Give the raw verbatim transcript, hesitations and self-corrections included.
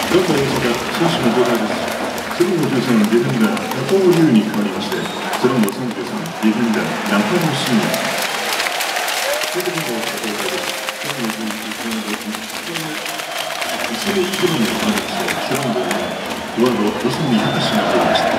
ガンバ大阪、選手の交代です。背番号じゅうさん、ディフェンダー、中尾優に変わりまして、背番号さんじゅうさん、ディフェンダー、中野真也。背番号交代です。背番号じゅういち、背番号じゅういち、後ろ一番に変わりまして、背番号なな、フォワード、宇佐美隆が入りました。